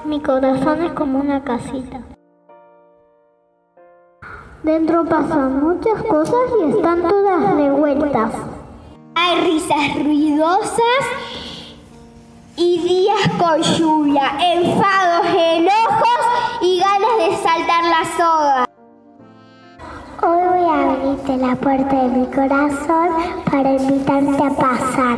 Mi corazón es como una casita. Dentro pasan muchas cosas y están todas revueltas. Hay risas ruidosas y días con lluvia, enfados, enojos y ganas de saltar la soga. Hoy voy a abrirte la puerta de mi corazón para invitarte a pasar.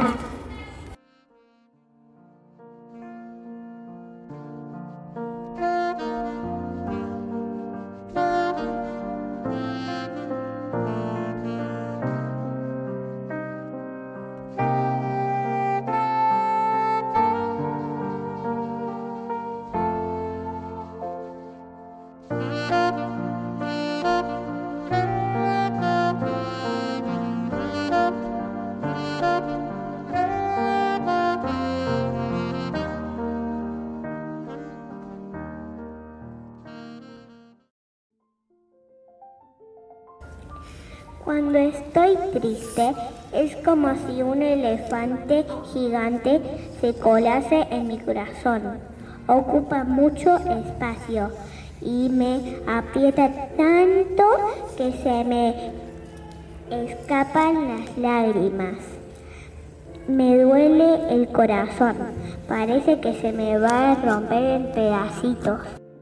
Cuando estoy triste, es como si un elefante gigante se colase en mi corazón. Ocupa mucho espacio y me aprieta tanto que se me escapan las lágrimas. Me duele el corazón, parece que se me va a romper en pedacitos.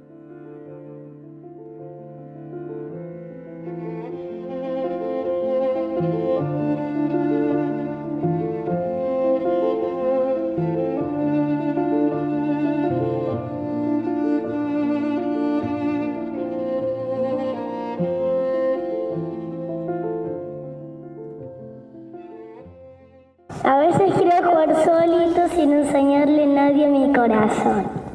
A veces quiero jugar solito sin enseñarle a nadie mi corazón.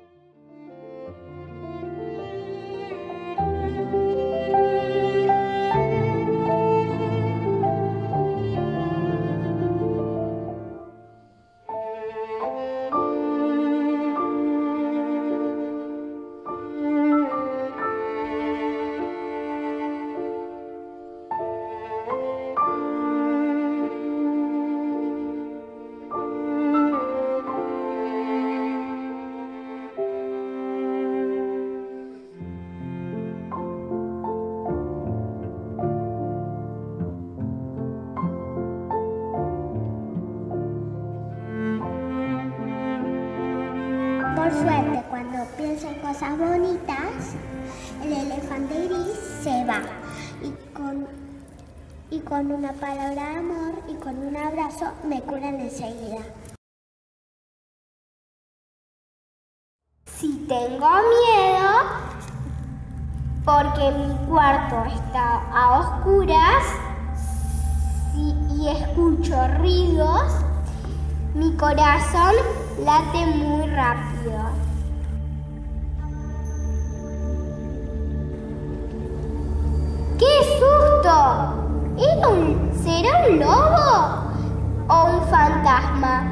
Por suerte, cuando pienso en cosas bonitas, el elefante gris se va. Y con una palabra de amor y con un abrazo me curan enseguida. Si tengo miedo, porque mi cuarto está a oscuras y escucho ruidos, mi corazón late muy rápido. ¡Qué susto! ¿Será un lobo o un fantasma?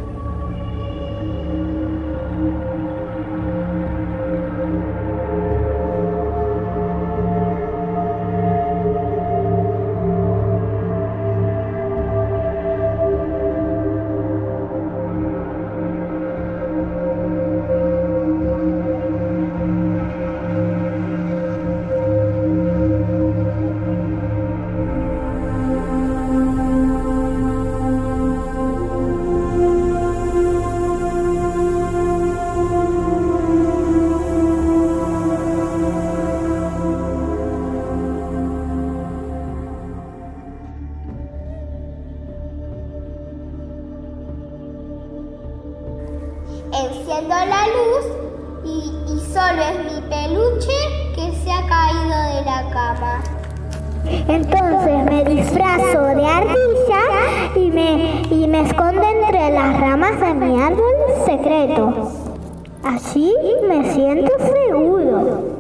Enciendo la luz y solo es mi peluche que se ha caído de la cama. Entonces me disfrazo de ardilla y me escondo entre las ramas de mi árbol secreto. Así me siento seguro.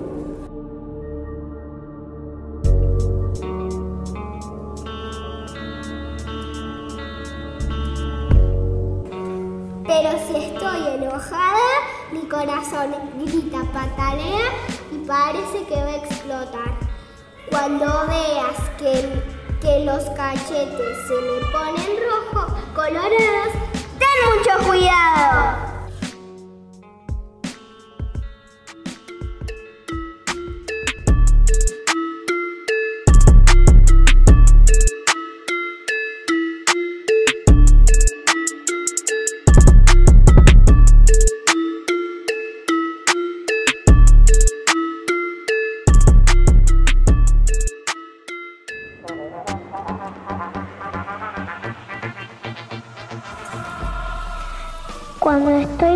Pero si estoy enojada, mi corazón grita, patalea y parece que va a explotar. Cuando veas que los cachetes se me ponen rojos, colorados, ten mucho cuidado.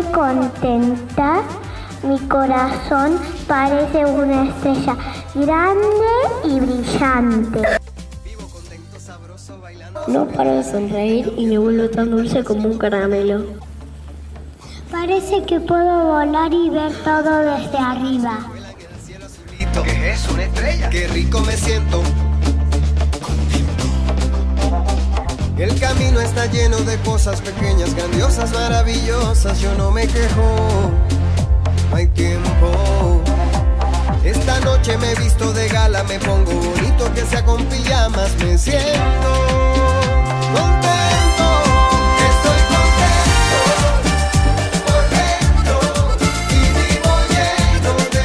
contenta. Mi corazón parece una estrella grande y brillante. No paro de sonreír y me vuelvo tan dulce como un caramelo. Parece que puedo volar y ver todo desde arriba. ¿Qué es una estrella? Qué rico me siento. El camino está lleno de cosas pequeñas, grandiosas, maravillosas. Yo no me quejo, no hay tiempo. Esta noche me he visto de gala, me pongo bonito, que sea con pijamas. Me siento contento, estoy contento por dentro y vivo lleno de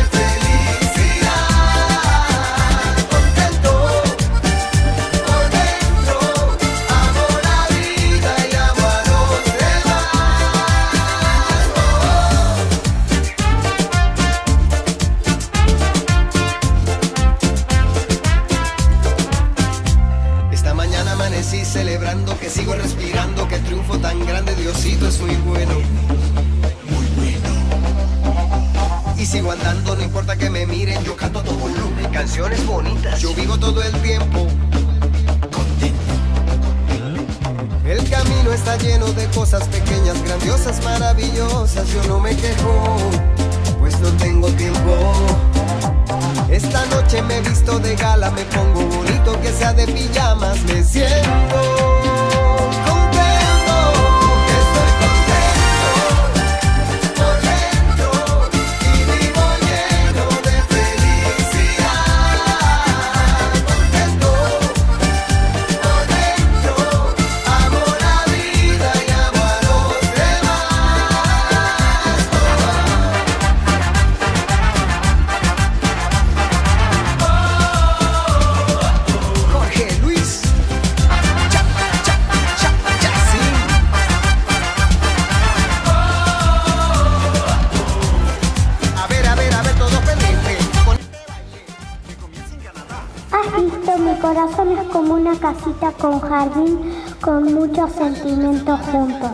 felicidad. Contento por dentro, amo la vida y amo a los demás. Esta mañana amanecí celebrando que sigo respirando, que el triunfo tan grande, Diosito, es muy bueno. Muy bueno. Y sigo andando, no importa que me miren, yo canto a todo volumen, canciones bonitas, yo vivo todo el tiempo contento. El camino está lleno de cosas pequeñas, grandiosas, maravillosas. Yo no me quejo, pues no tengo tiempo. Esta noche me he visto de gala, me pongo bonito, que sea de pijamas. Me siento contento, estoy contento por dentro y vivo lleno de felicidad. Contento por dentro, amo la vida y amo a los demás. Jorge Luis, cha, cha, cha, cha, sí. A ver, todos pendientes. Con este baile que comienza en Canadá. ¿Has visto? Mi corazón es como una casita con jardín, con muchos sentimientos juntos.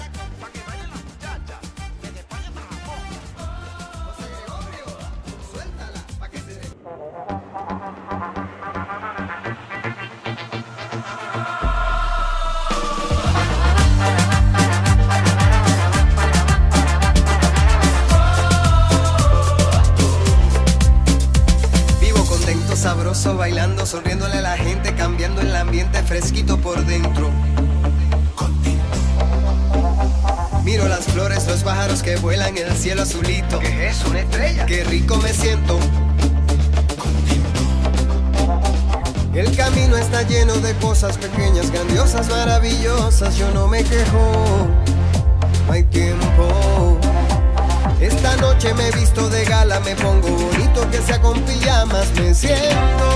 Vivo contento, sabroso, bailando, sonriéndole a la gente, cambiando el ambiente fresquito por dentro. Contento. Miro las flores, los pájaros que vuelan en el cielo azulito. ¿Qué es una estrella? Qué rico me siento. Contento. El camino está lleno de cosas pequeñas, grandiosas, maravillosas. Yo no me quejo, no hay tiempo. Esta noche me he visto de gala, me pongo bonito, que sea con pijamas. Me siento